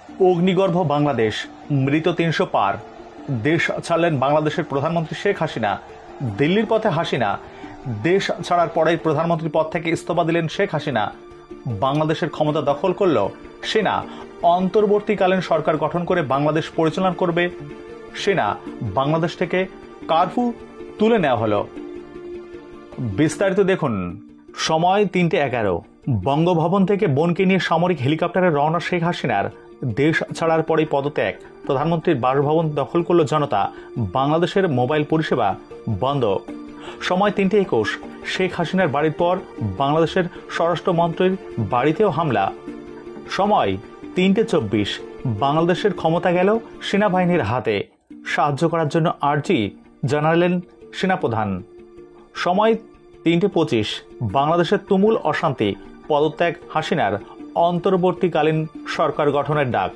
অগ্নিগর্ভ বাংলাদেশ, মৃত ৩০০ পার। দেশ ছাড়লেন বাংলাদেশের প্রধানমন্ত্রী শেখ হাসিনা। দিল্লির পথে হাসিনা। দেশ ছাড়ার পরেই প্রধানমন্ত্রী পদ থেকে ইস্তফা দিলেন শেখ হাসিনা। বাংলাদেশের ক্ষমতা দখল করল সেনা। অন্তর্বর্তীকালীন সরকার গঠন করে বাংলাদেশ পরিচালনা করবে সেনা। বাংলাদেশ থেকে কারফিউ তুলে নেওয়া হলো। বিস্তারিত দেখুন। সময় ৩:১১। বঙ্গভবন থেকে বোনকে নিয়ে সামরিক হেলিকপ্টারে রওনা শেখ হাসিনার। দেশ ছাড়ার পরেই পদত্যাগ। প্রধানমন্ত্রীর বাসভবন দখল করল জনতা। বাংলাদেশের মোবাইল পরিষেবা বন্ধ। সময় ৩:২১। শেখ হাসিনার বাড়ির পর বাংলাদেশের স্বরাষ্ট্রমন্ত্রীর বাড়িতেও হামলা। সময় ৩:২৪। বাংলাদেশের ক্ষমতা গেল সেনাবাহিনীর হাতে। সাহায্য করার জন্য আর্জি জানালেন সেনাপ্রধান। সময় ৩:২৫। বাংলাদেশের তুমুল অশান্তি। পদত্যাগ হাসিনার। অন্তর্বর্তীকালীন সরকার গঠনের ডাক।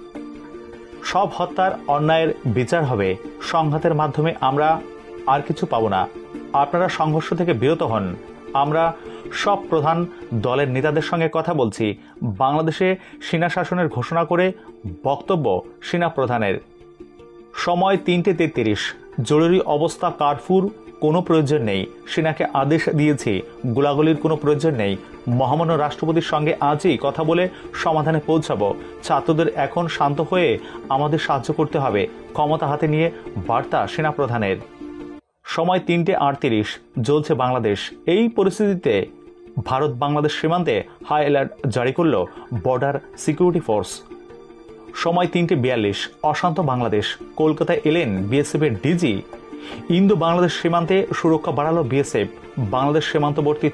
সব হত্যার অন্যায়ের বিচার হবে। সংঘাতের মাধ্যমে আমরা আর কিছু পাব না। আপনারা সংঘর্ষ থেকে বিরত হন। আমরা সব প্রধান দলের নেতাদের সঙ্গে কথা বলছি। বাংলাদেশে সেনা শাসনের ঘোষণা করে বক্তব্য সেনা প্রধানের। সময় ৩:৩৩। জরুরি অবস্থা, কারফিউর কোনো প্রয়োজন নেই। সেনাকে আদেশ দিয়েছি, গোলাগুলির কোনো প্রয়োজন নেই। মহামান্য রাষ্ট্রপতির সঙ্গে আজই কথা বলে সমাধানে পৌঁছাবো। ছাত্রদের এখন শান্ত হয়ে আমাদের সাহায্য করতে হবে। ক্ষমতা হাতে নিয়ে বার্তা সেনাপ্রধানের। সময় ৩:৩৮। জ্বলছে বাংলাদেশ। এই পরিস্থিতিতে ভারত বাংলাদেশ সীমান্তে হাই অ্যালার্ট জারি করল বর্ডার সিকিউরিটি ফোর্স। সময় ৩:৪২। অশান্ত বাংলাদেশ। কলকাতায় এলেন বিএসএফের ডিজি। ইন্দো বাংলাদেশ সীমান্তে সুরক্ষা বাড়ালো বিএসএফ। বাংলাদেশ সীমান্তবর্তী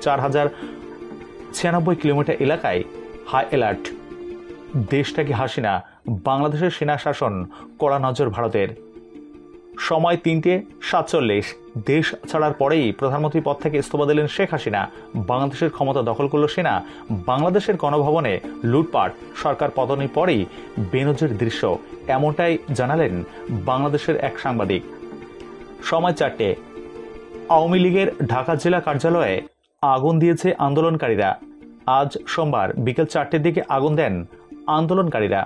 ৪,০৯৬ কিলোমিটার এলাকায় হাই অ্যালার্ট। দেশটাকে হাসিনা। বাংলাদেশের সেনা শাসন, কড়া নজর ভারতের। সময় ৩:৪৭। দেশ ছাড়ার পরেই প্রধানমন্ত্রী পদ থেকে ইস্তফা দিলেন শেখ হাসিনা। বাংলাদেশের ক্ষমতা দখল করল সেনা। বাংলাদেশের গণভবনে লুটপাট। সরকার পতনের পরেই বেনজির দৃশ্য, এমনটাই জানালেন বাংলাদেশের এক সাংবাদিক। সময় ৪টে। আওয়ামী লীগের ঢাকা জেলা কার্যালয়ে আগুন দিয়েছে আন্দোলনকারীরা। আজ সোমবার বিকেল ৪টের দিকে আগুন দেন আন্দোলনকারীরা।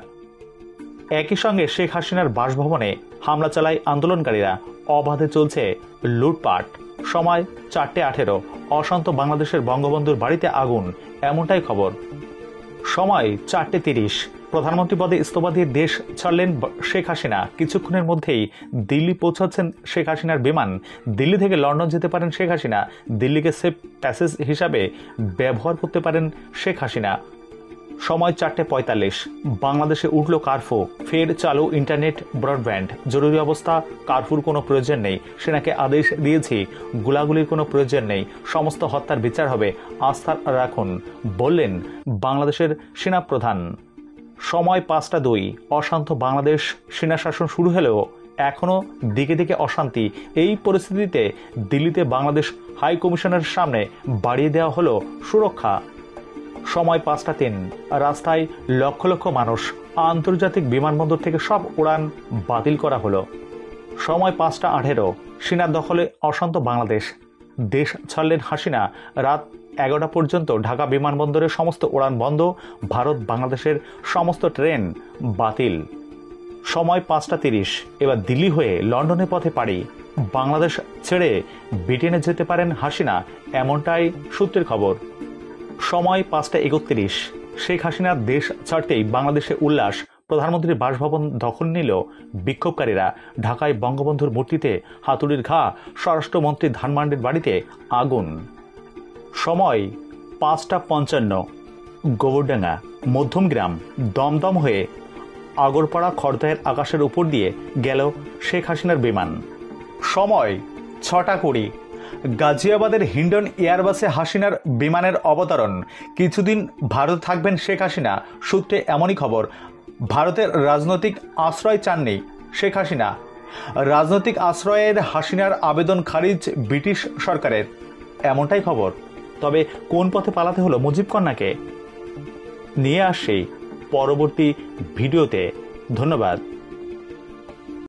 একই সঙ্গে শেখ হাসিনার বাসভবনে হামলা চালায় আন্দোলনকারীরা। অবাধে চলছে লুটপাট। সময় ৪:১৮। অশান্ত বাংলাদেশের বঙ্গবন্ধুর বাড়িতে আগুন, এমনটাই খবর। সময় ৪:৩০। প্রধানমন্ত্রী পদে ইস্তফা দিয়ে দেশ ছাড়লেন শেখ হাসিনা। কিছুক্ষণের মধ্যেই দিল্লি পৌঁছাচ্ছেন শেখ হাসিনার বিমান। দিল্লি থেকে লন্ডন যেতে পারেন শেখ হাসিনা। দিল্লিকে সেফ প্যাসেজ হিসাবে ব্যবহার করতে পারেন শেখ হাসিনা। সময় ৪:৪৫। বাংলাদেশে উঠল কারফিউ। ফের চালু ইন্টারনেট, ব্রডব্যান্ড। জরুরি অবস্থা, কারফিউর কোনো প্রয়োজন নেই। সেনাকে আদেশ দিয়েছি, গোলাগুলির কোনো প্রয়োজন নেই। সমস্ত হত্যার বিচার হবে। আস্থা রাখুন, বললেন বাংলাদেশের সেনাপ্রধান। সময় ৫:০২। অশান্ত বাংলাদেশ। সেনা শাসন শুরু হলেও এখনও দিকে দিকে অশান্তি। এই পরিস্থিতিতে দিল্লিতে বাংলাদেশ হাই কমিশনের সামনে বাড়িয়ে দেওয়া হলো সুরক্ষা। সময় ৫:০৩। রাস্তায় লক্ষ লক্ষ মানুষ। আন্তর্জাতিক বিমানবন্দর থেকে সব উড়ান বাতিল করা হলো। সময় ৫:১৮। সেনার দখলে অশান্ত বাংলাদেশ। দেশ ছাড়লেন হাসিনা। রাত ১১টা পর্যন্ত ঢাকা বিমানবন্দরের সমস্ত উড়ান বন্ধ। ভারত বাংলাদেশের সমস্ত ট্রেন বাতিল। সময় ৫:৩০। এবার দিল্লি হয়ে লন্ডনের পথে পাড়ি। বাংলাদেশ ছেড়ে ব্রিটেনে যেতে পারেন হাসিনা, এমনটাই সূত্রের খবর। সময় ৫:৩১। শেখ হাসিনার দেশ ছাড়তেই বাংলাদেশে উল্লাস। প্রধানমন্ত্রীর বাসভবন দখল নিল বিক্ষোভকারীরা। ঢাকায় বঙ্গবন্ধুর মূর্তিতে হাতুড়ির ঘা। স্বরাষ্ট্রমন্ত্রী ধানমন্ডির বাড়িতে আগুন। সময় ৫:৫৫। গোবরডাঙ্গা মধ্যমগ্রাম দমদম হয়ে আগরপাড়া খড়দহের আকাশের উপর দিয়ে গেল শেখ হাসিনার বিমান। সময় ৬:২০। গাজিয়াবাদের হিন্ডন এয়ারবাসে হাসিনার বিমানের অবতরণ। কিছুদিন ভারত থাকবেন শেখ হাসিনা। সূত্রে এমনই খবর। ভারতের রাজনৈতিক আশ্রয় চাননি শেখ হাসিনা। রাজনৈতিক আশ্রয়ের হাসিনার আবেদন খারিজ ব্রিটিশ সরকারের, এমনটাই খবর। তবে কোন পথে পালাতে হলো মুজিব কন্যাকে, নিয়ে আসছি পরবর্তী ভিডিওতে। ধন্যবাদ।